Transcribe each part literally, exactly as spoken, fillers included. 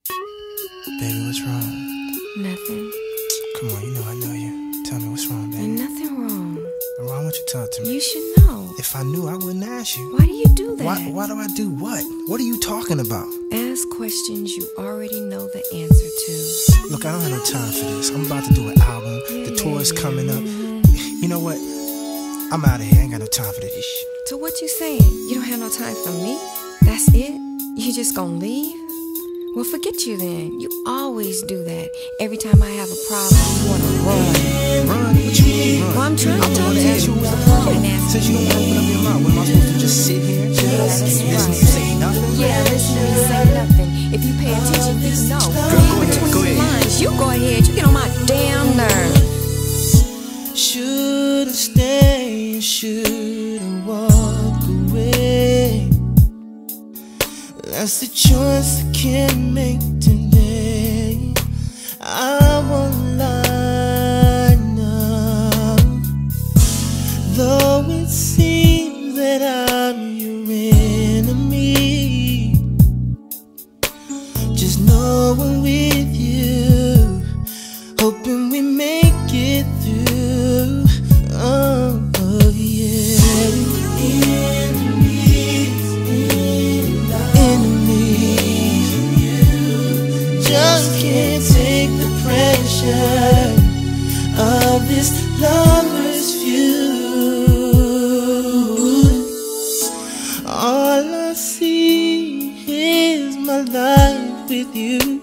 Baby, what's wrong? Nothing. Come on, you know I know you. Tell me what's wrong, baby. Ain't nothing wrong. Why won't you talk to me? You should know. If I knew, I wouldn't ask you. Why do you do that? Why, why do I do what? What are you talking about? Ask questions you already know the answer to. Look, I don't have no time for this. I'm about to do an album. The tour is coming up. You know what? I'm out of here. I ain't got no time for this shit. So what you saying? You don't have no time for me? That's it? You just gonna leave? Well, forget you then. You always do that. Every time I have a problem, you wanna run. Run? What you mean run? Well, I'm trying to I'm talk gonna to ask you you. what's the problem. Yeah, Since you don't want to open up your mouth, what am I supposed to just sit here? Yes, Listen to right. you say nothing? Yeah, listen to me say nothing. If you pay attention, you know. Girl, go ahead, Between go the ahead. lines, you go ahead. You get on my damn nerves. Should've stayed, should've walked away. That's the choice I can't make today. I won't lie now, though it seems that I'm your enemy. Just know I'm with you, hoping we make it through. Oh, oh yeah. Enemies, enemies. Just can't take the pressure of this lover's feud. All I see is my life with you,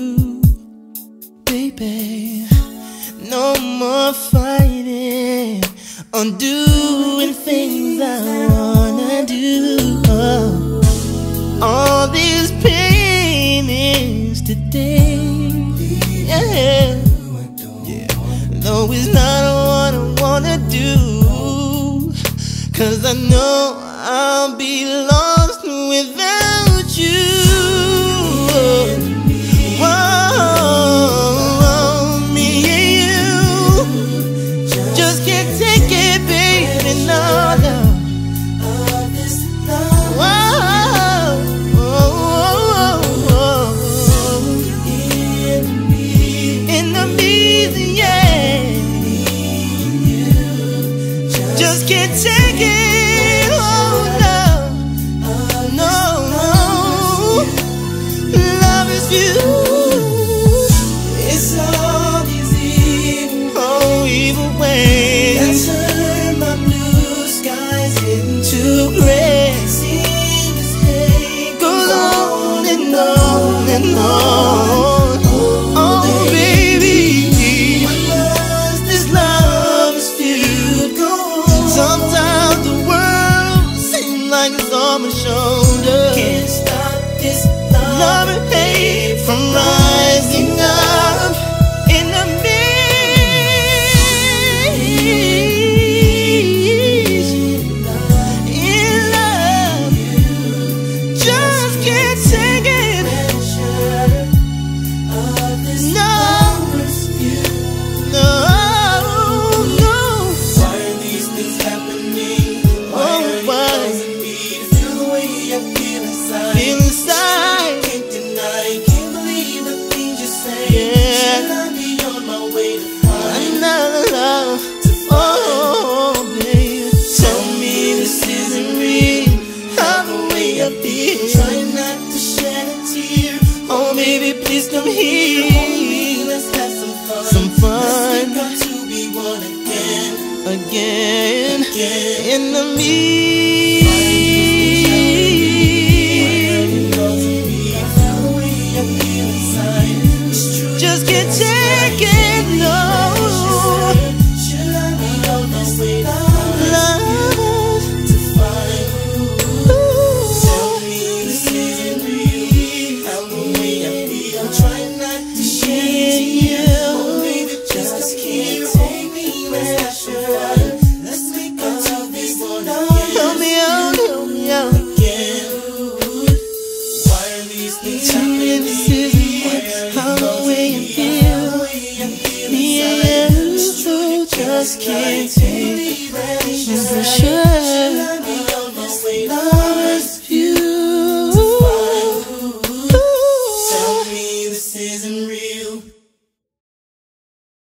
baby. No more fighting on doing things I wanna do. Oh, all this pain is today. Yeah, yeah. Though it's not what I wanna do, 'cause I know I'll be lost without you. Just can't take it, oh no, no, no. Love is you. It's all these evil, oh evil ways that turn my blue skies into gray. See this hate goes on and on and on. Oh baby, once this love is filled, sometimes the world seems like it's on my shoulder. Can't stop this love and hate from rising up in the midst. In love, just can't take it. No, no, no. Why are these things happening? Why doesn't me to feel the way I feel inside? Feel inside. Can't deny, can't believe the things you say. Yeah. Should I be on my way to find another love? Oh, baby, tell me this isn't real. I'm the way I feel. Trying not to shed a tear. Oh, baby, please come here. Let's have some fun. Some fun. Let's to be one again. Again, again. In the midst. Just can't take it, no. Should I be on this way to love to find? Tell me this isn't real. I'm the way I feel. I'm trying not to share you. Oh, baby, just can't take me where I should. Let's make up to this one again. Help me out, help me out again. Why are these things happening? This isn't how the way I feel. Yeah, you just can't take me where I should.